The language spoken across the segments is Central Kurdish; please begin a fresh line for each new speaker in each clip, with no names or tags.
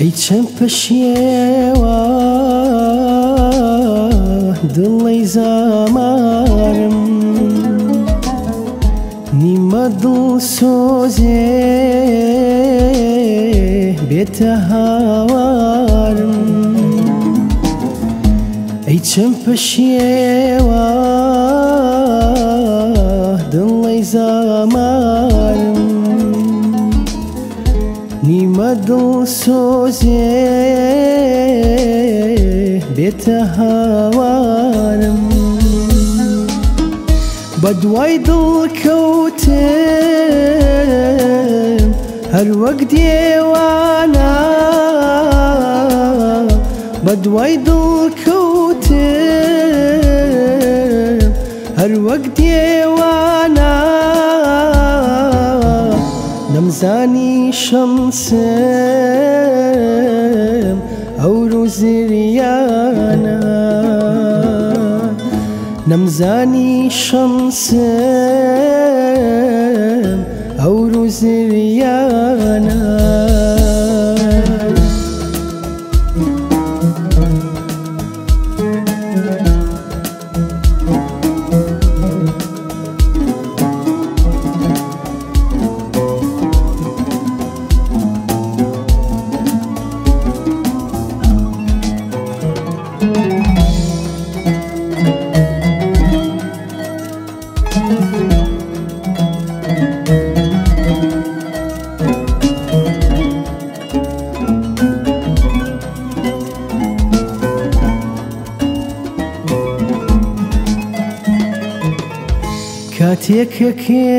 چەند پەشیێوە دڵی زامارم نیمە دڵسۆزێ بێتە هاوارم ئەی چەند پەشیێوە دڵی زامارم نیمە دڵسۆزێ بێتە هاوارم بە دوای دڵکەوتم هەر وەک دێوانە بە دوای دڵکەوتم هەر وەک دێوانە نەمزانی شەمسم ئەو ڕوو زریانە نەمزانی شەمسم ئەو ڕوو زریانە کاتێککە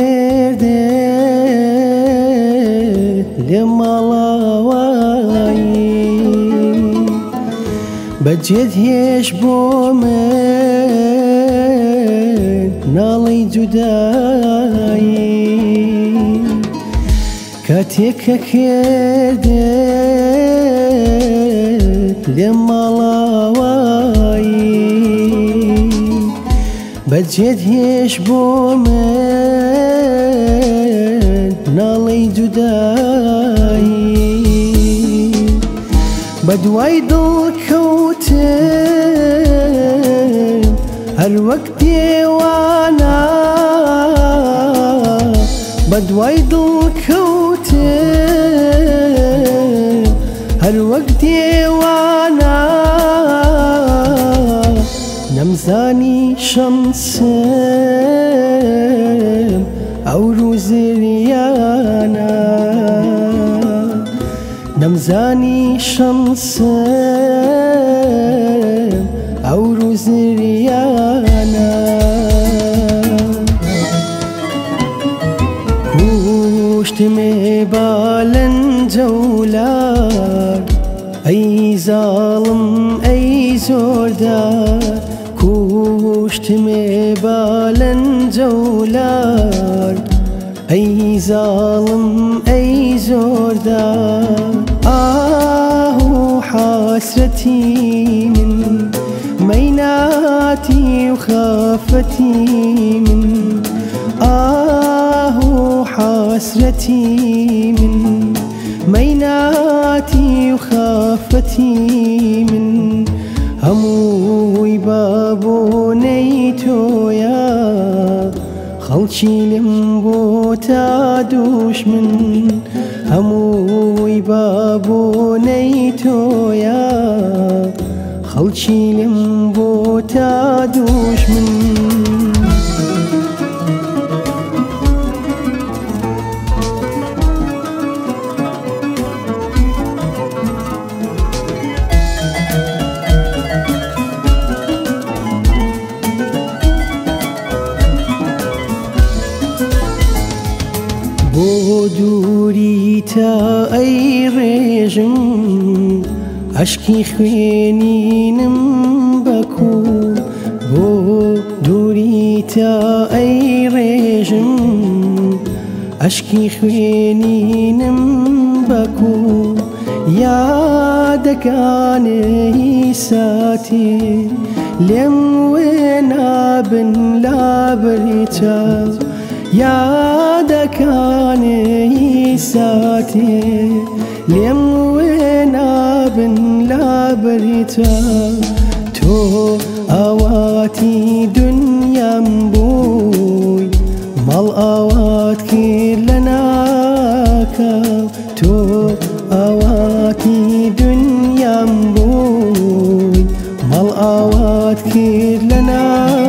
کردێت لێ ماڵاوایی بەجێت هێش بۆ من ناڵی جودایی کاتێککە کردێت لێ ماڵاوایی بەجێت هێش بۆ من ناڵی جودایی بە دوای دڵکەوتم هەر وەک دێوانە بە دوای دڵکەوتم هەر وەک دێوانە نەمزانی شەمسم ئەو ڕوو زریانە نەمزانی شەمسم ئەو ڕوو زریانە کوشتمێ بالەنجەولار ئەی زاڵم ئەی زۆردار کوشتمێ بالەنجەولار ئەی زاڵم ئەی زۆردار ئاه و حەسرەتی من مەیناتی و خافەتی من ئاه و حەسرەتی من مەیناتی و خافەتی من هەمووی بابۆنەی تۆیە خەڵکی لێم بۆ تا دوژمن هەمووی بابۆنەی تۆیە خەڵکی لێم بۆ تا دوژمن بۆ دووری تا ئەی ڕێژم عەشقی خوێنینم بەکوو بۆ دووری تا ئەی ڕێژم عەشقی خوێنینم بەکوو یادەکانەی ساتێ لێم وێنابن لابەری چاو یادەکانەی ساتێ لێم وێ نابن لابەریتە تۆ ئاواتی دنیام بووی مەڵ ئاوات کرد لە ناکەو تۆ ئاواتی دنیام بووی مەڵ ئاوات کرد لە ناکەو